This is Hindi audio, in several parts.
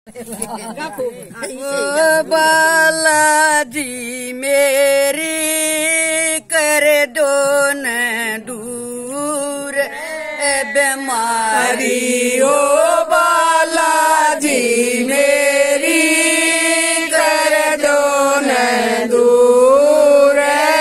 बालाजी मेरी कर दो न दूर बीमारी। ओ बालाजी मेरी कर दो न दूर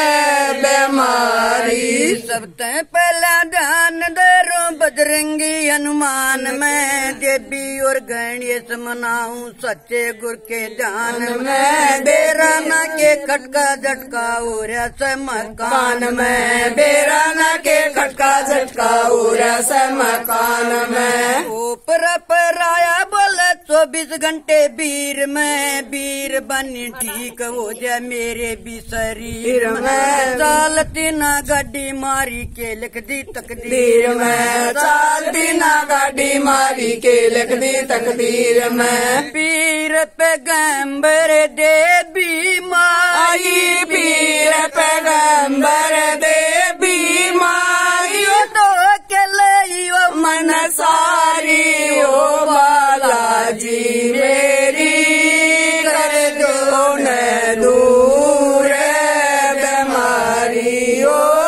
बीमारी। सबसे पहला ध्यान धरो बजरंगी हनुमान में, देवी और गणेश मनाऊं सच्चे गुर के ध्यान में। बेराना के खटका झटका हो रहा से मकान में, बेराना के खटका झटका हो रहा से मकान में। ऊपर पर आया बोले 24 घंटे वीर में, वीर बनी ठीक हो जाए मेरे भी शरीर में। चालती ना गाड़ी मारी के लिख दी तकदीर में, चालती ना गाड़ी मारी के लिख दी तकदीर में। पीर पैगंबर देवी माई, पीर पैगंबर देवी माई तो अकेले मन सारी। ओ बालाजी मेरी कर दो न दूर बीमारी। ओ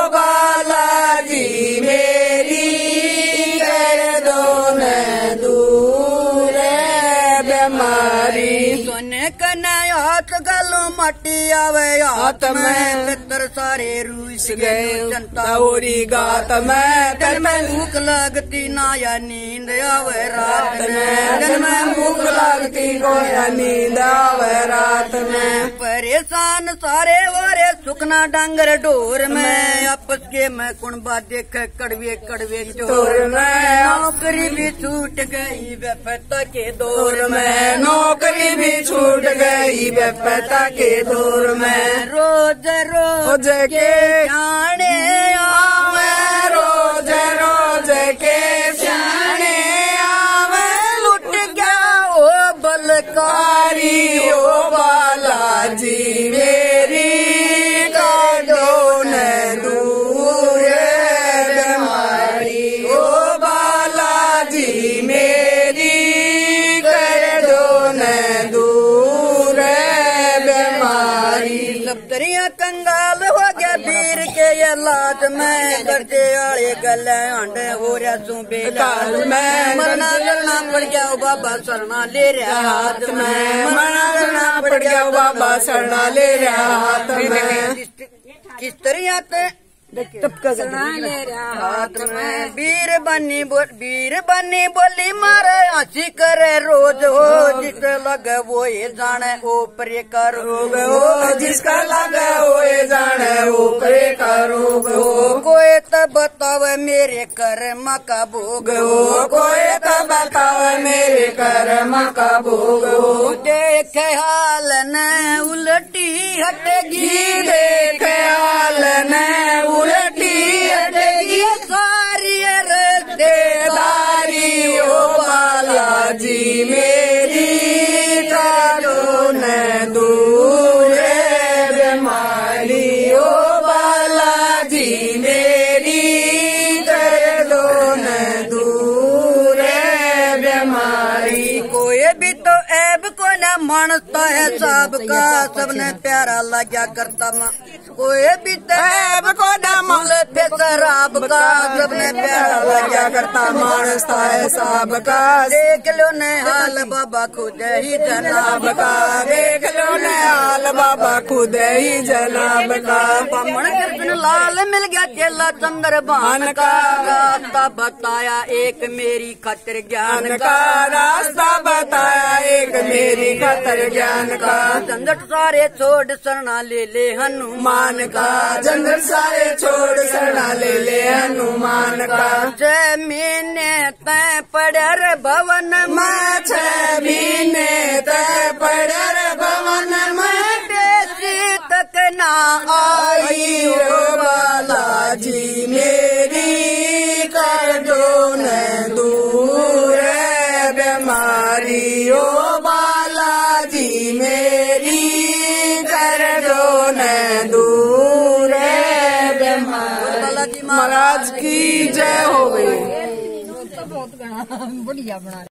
बालाजी मेरी कर दो न दूर बीमारी। सोने कने हाथ गलो मटी आवे हाथ में, पितर सारे रूस गए जनता औरी गात में। दिन में भूख लगती ना या नींद आवे रात में, दिन में भूख लगती को या नींद आवे रात में। परेशान सारे वारे सुखना डांगर डोर में, आपस के मैं कुणबा देख कड़वे कड़वे चोर में। नौकरी भी छूट गई बेपता के दौर में, नौकरी भी छूट गई बेपता के दौर में। रोज रोज के जाने आवे, रोज रोज के जाने आवे। लुट गया ओ बलकारी। ओ बालाजी मेरी कर दो न दूर बीमारी। ओ बालाजी मेरी कर दो न दूर बीमारी। सब दरिया कंगाल हो गया वीर के ये लाज में, करते आले गले आंडे हो रहा सूबे काल में। मरना करना पड़ गया ओ बाबा शरणा ले रहा हाथ में, मना करना पड़ गया बाबा शरणा ले रहा हाथ में। किस तरह शरणा ले रहा हाथ में। वीर बनी बोली मारे हंसी करे रोज हो, जिसका लगे वो ये जाने ऊपरे का रोग हो, जिसका लगे वो ये जाने ऊपरे का रोग हो। कोई तो बतावे मेरे कर्म का भोग हो, कोई तो बतावे मेरे कर्म का भोग हो। देख हाल न उलटी हटेगी, देख हाल न उलटी हटेगी सारी रद्देदारी। ओ बालाजी मेरी करो न दूर बीमारी। ओ बालाजी मेरी कर दो न दूर बीमारी। कोई भी तो ऐब को न मानता है सबका, सबने प्यारा लगा करता कोई भी तो ऐब को न मानते शराब का, सबने प्यारा लगा करता मानता है सबका। देख लो न हाल बाबा खुद ही जनाब का, देख लो न हाल बाबा खुद ही जनाब का। बामण कृष्ण लाल मिल गया चेला चंद्र भान का, रास्ता बताया एक मेरी खातिर ज्ञान का, रास्ता बताया एक मेरी खातिर ज्ञान का। झंझट सारे छोड़ शरणा ले ले हनुमान का, झंझट सारे छोड़ शरणा ले ले हनुमान का। जमीन तय पड़र भवन में, जमीन तय पड़र भवन में। देसी तक ना आई। ओ बालाजी मेरी कर दो न दूर बीमारी। ओ बालाजी मेरी कर दो न दूर बीमारी। महाराज की जय हो गई। बढ़िया बना